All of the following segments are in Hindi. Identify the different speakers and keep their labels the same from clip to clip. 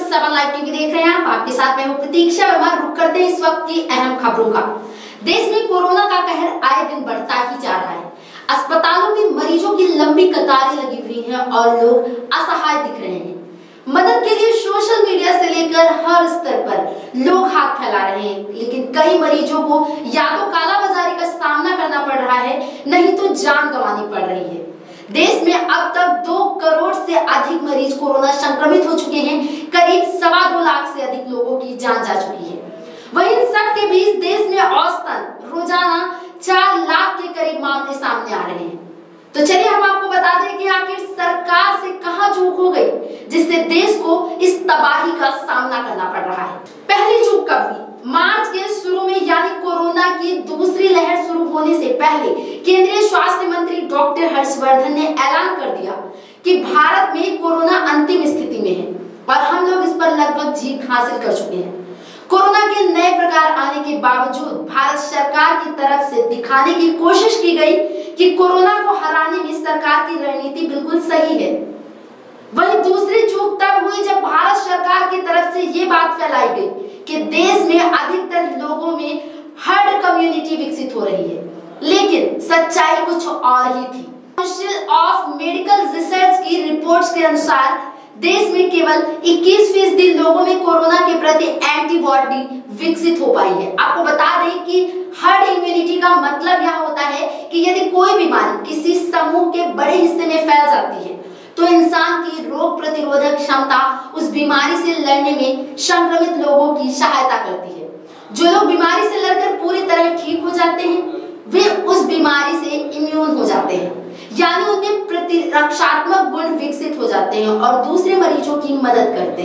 Speaker 1: 7 लाइव टीवी देख रहे हैं आप। आपके साथ मैं हूं प्रतीक्षा वर्मा। रुक करते हैं इस वक्त की अहम खबरों का। देश में कोरोना का कहर आए दिन बढ़ता ही जा रहा है। अस्पतालों में मरीजों की लंबी कतारें लगी हुई हैं और लोग असहाय दिख रहे हैं। मदद के लिए सोशल मीडिया से लेकर हर स्तर पर लोग हाथ फैला रहे हैं, लेकिन कई मरीजों को या तो कालाबाजारी का सामना करना पड़ रहा है, नहीं तो जान गंवानी पड़ रही है। देश में अब तक 2 करोड़ से अधिक मरीज कोरोना संक्रमित हो चुके हैं। करीब 2.25 लाख से अधिक लोगों की जान जा चुकी है। वहीं इन सब के बीच देश में औसतन रोजाना 4 लाख के करीब मामले सामने आ रहे हैं। तो चलिए हम आपको बता दें कि आखिर सरकार से कहां चूक हो गई, जिससे देश को इस तबाही का सामना करना पड़ रहा है। पहली चूक कब हुई? मार्च के शुरू में, यानी कोरोना की दूसरी लहर शुरू होने से पहले केंद्रीय स्वास्थ्य मंत्री डॉक्टर हर्षवर्धन ने ऐलान कर दिया कि भारत में कोरोना अंतिम स्थिति में है और हम लोग इस पर लगभग जीत हासिल कर चुके हैं। कोरोना के नए प्रकार आने के बावजूद भारत सरकार की तरफ से दिखाने की कोशिश की गई कि कोरोना को हराने में सरकार की रणनीति बिल्कुल सही है। वहीं दूसरी चूक तब हुई जब भारत सरकार की तरफ से ये बात फैलाई गई कि देश में अधिकतर लोगों में हर्ड कम्युनिटी विकसित हो रही है, लेकिन सच्चाई कुछ और ही थी। काउंसिल ऑफ मेडिकल रिसर्च की रिपोर्ट्स के अनुसार देश में केवल 21% लोगों में कोरोना के प्रति एंटीबॉडी विकसित हो पाई है। आपको बता दें कि हर्ड इम्यूनिटी का मतलब यह होता है कि यदि कोई बीमारी किसी समूह के बड़े हिस्से में फैल जाती है तो इंसान की रोग प्रतिरोधक क्षमता उस बीमारी से लड़ने में संक्रमित लोगों की सहायता करती है। जो लोग बीमारी से लड़कर पूरी तरह ठीक हो जाते हैं वे उस बीमारी से इम्यून हो जाते हैं, यानी उनमें प्रतिरक्षात्मक गुण विकसित हो जाते हैं और दूसरे मरीजों की मदद करते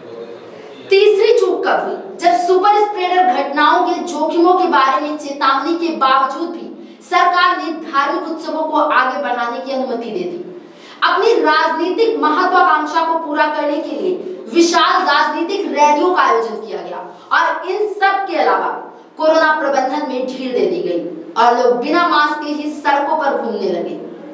Speaker 1: हैं। तीसरी चूक कब हुई? जब सुपर स्प्रेडर घटनाओं के जोखिमों के बारे में चेतावनी के बावजूद भी सरकार ने धार्मिक उत्सवों को आगे बढ़ाने की अनुमति दे दी। अपनी राजनीतिक महत्वाकांक्षा को पूरा करने के लिए विशाल राजनीतिक रैलियों का आयोजन किया गया और इन सब के अलावा कोरोना प्रबंधन में ढील दे दी गई और लोग बिना मास्क के ही सड़कों पर घूमने लगे।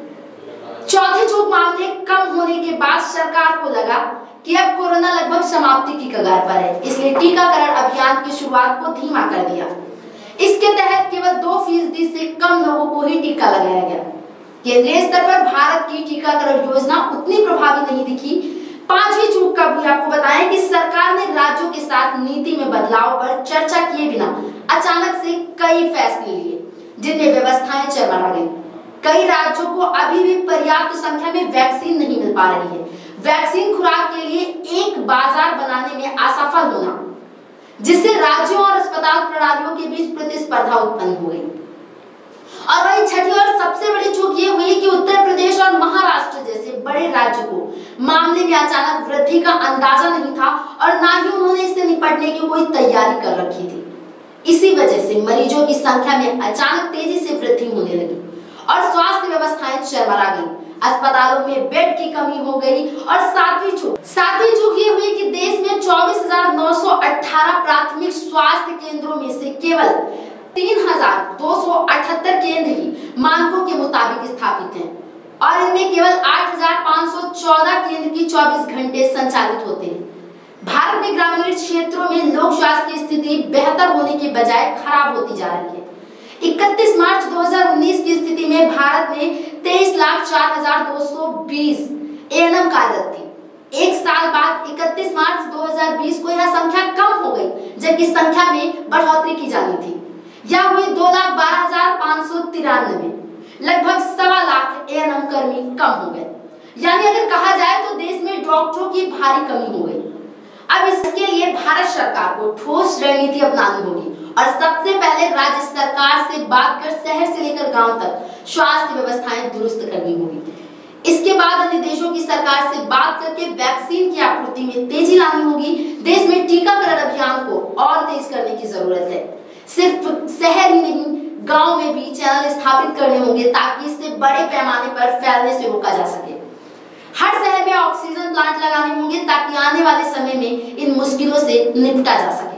Speaker 1: चौथी चूक, मामले कम होने के बाद सरकार को लगा कि अब कोरोना लगभग समाप्ति की कगार पर है, इसलिए टीकाकरण अभियान की शुरुआत को धीमा कर दिया। इसके तहत केवल 2% से कम लोगों को ही टीका लगाया गया। केंद्रीय स्तर पर भारत की टीकाकरण योजना उतनी प्रभावी नहीं दिखी। पांचवी चूक कब हुई? आपको बताएं कि सरकार ने राज्यों के साथ नीति में बदलाव पर चर्चा किए बिना अचानक से कई फैसले लिए, जिनमें व्यवस्थाएं चरमरा गई। कई राज्यों को अभी भी पर्याप्त संख्या में वैक्सीन नहीं मिल पा रही है। वैक्सीन खुराक के लिए एक बाजार बनाने में असफल होना, जिससे राज्यों और अस्पताल प्रणालियों के बीच प्रतिस्पर्धा उत्पन्न हो गई। और वही छठी और सबसे बड़ी चूक ये हुई कि उत्तर प्रदेश और महाराष्ट्र जैसे बड़े राज्य को मामले में अचानक वृद्धि का अंदाजा नहीं था और ना ही उन्होंने इससे निपटने की कोई तैयारी कर रखी थी। इसी वजह से मरीजों की संख्या में अचानक तेजी से वृद्धि होने लगी और स्वास्थ्य व्यवस्थाएं चरमरा गई। अस्पतालों में बेड की कमी हो गई। और सातवीं चूक ये हुई कि देश में 24,918 प्राथमिक स्वास्थ्य केंद्रों में से केवल 3,278 केंद्र ही मानकों के मुताबिक स्थापित हैं और इनमें केवल 8,514 केंद्र की 24 घंटे संचालित होते हैं। भारत में ग्रामीण क्षेत्रों में लोक स्वास्थ्य की स्थिति बेहतर होने के बजाय खराब होती जा रही है। 31 मार्च 2019 की स्थिति में भारत में 23,04,220 एएनएम कार्यरत थी। एक साल बाद 31 मार्च 2020 को यह संख्या कम हो गई, जबकि संख्या में बढ़ोतरी की जानी थी। यह हुई 2,12,593, लगभग 2.25 लाख एएनएम कर्मी कम हो गए। यानी अगर कहा जाए तो देश में डॉक्टरों की भारी कमी हो गई। अब इसके लिए भारत सरकार को ठोस रणनीति अपनानी होगी और सबसे पहले राज्य सरकार से बात कर शहर से लेकर गांव तक स्वास्थ्य व्यवस्थाएं दुरुस्त करनी होगी। इसके बाद अन्य देशों की सरकार से बात करके वैक्सीन की आपूर्ति में तेजी लानी होगी। देश में टीकाकरण अभियान को और तेज करने की जरूरत है। सिर्फ शहर ही नहीं, गांव में भी चैनल स्थापित करने होंगे ताकि इससे बड़े पैमाने पर फैलने से रोका जा सके। हर शहर में ऑक्सीजन प्लांट लगाने होंगे ताकि आने वाले समय में इन मुश्किलों से निपटा जा सके।